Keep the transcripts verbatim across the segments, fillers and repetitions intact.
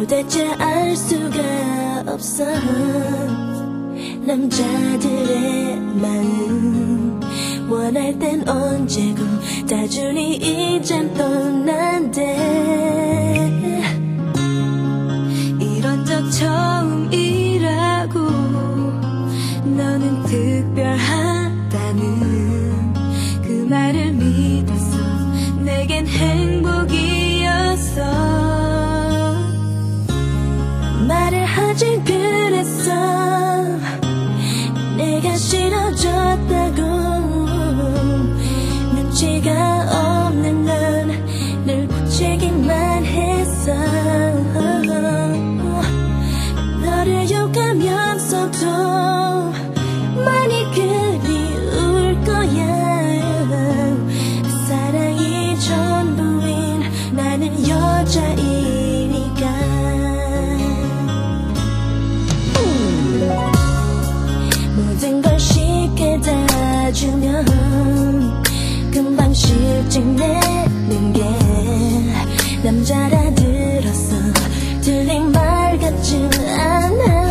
도대체 알 수가 없어 남자들의 마음 원할 땐 언제고 다 주니 이젠 떠난대 이런 적 처음이라고 너는 특별하다는 그 말을 믿었어 내겐 행복이었어 말을 하지 그랬어 내가 싫어졌다고 눈치가 없는 넌 늘 부채기만 했어 너를 욕하면서도 많이 그리울 거야 사랑이 전부인 나는 여자이니까 모든 걸 쉽게 다 주면 금방 실증내는 게 남자라 들었어 들린 말 같진 않아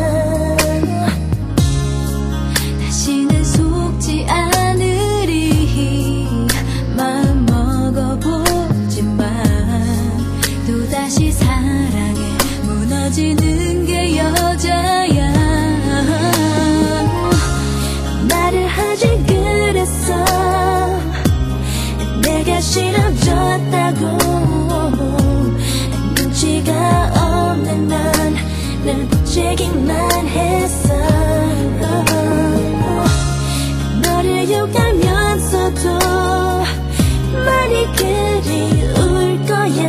다시는 속지 않으리 마음 먹어보지만 또다시 사랑에 무너지는 게 여자야 말을 하지 그랬어 내가 싫어졌다고 눈치가 없는 넌 늘 부채기만 했어 너를 욕하면서도 많이 그리울 거야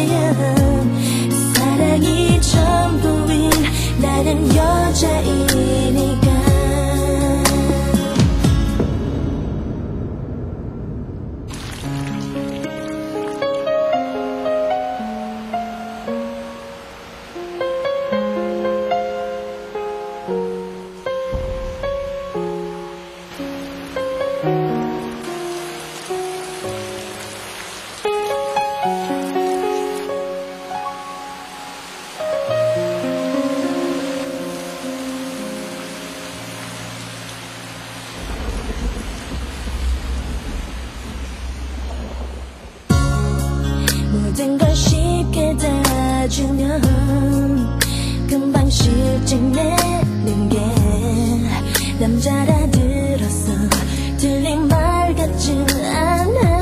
사랑이 전부인 나는 여자이니까 모든 걸 쉽게 다 주면 금방 실증내는 게 남자라 들었어 들린 말 같진 않아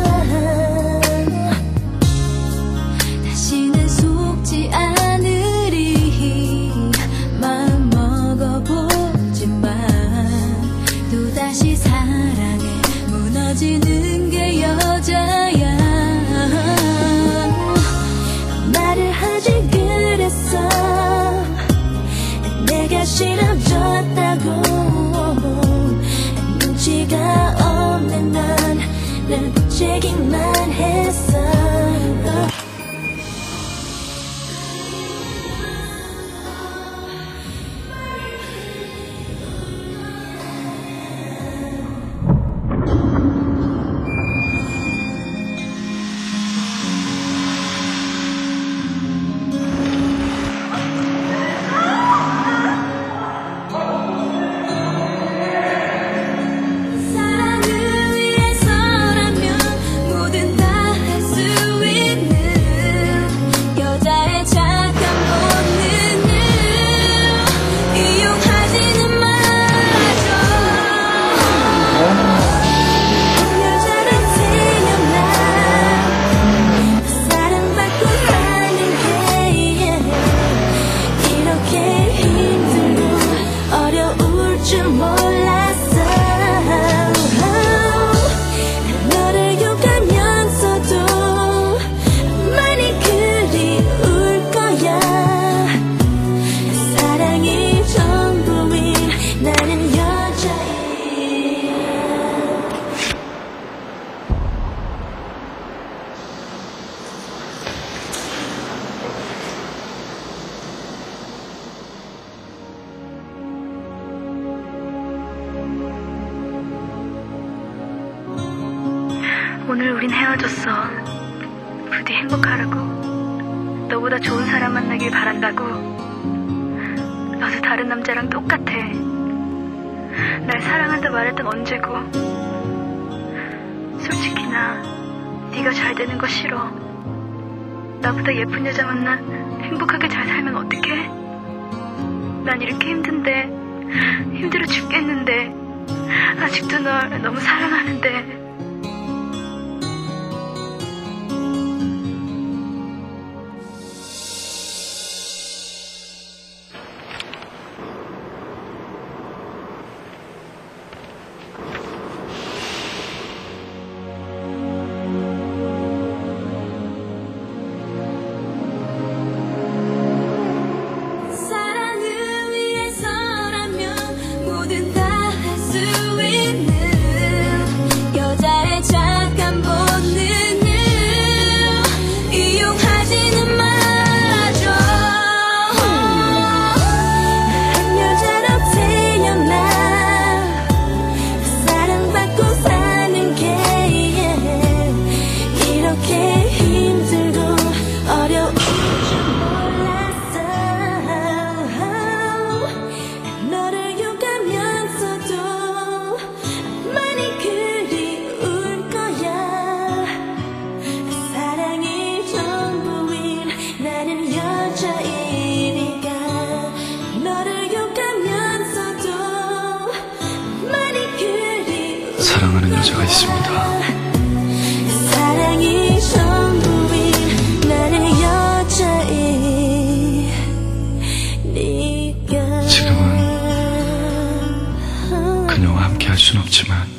다시는 속지 않으리 마음 먹어보지만 또다시 사랑에 무너지는 게 여자야 말을 하지 그랬어 내가 싫어졌다고 눈치가 없는 넌 늘 부채기만 했어 오늘 우린 헤어졌어. 부디 행복하라고. 너보다 좋은 사람 만나길 바란다고. 너도 다른 남자랑 똑같아. 날 사랑한다 말했던 언제고. 솔직히 나 네가 잘 되는 거 싫어. 나보다 예쁜 여자 만나 행복하게 잘 살면 어떡해? 난 이렇게 힘든데, 힘들어 죽겠는데, 아직도 널 너무 사랑하는데. 사랑하는 여자가 있습니다. 사랑이 전부인 나는 여자인 네가. 지금은 그녀와 함께 할 순 없지만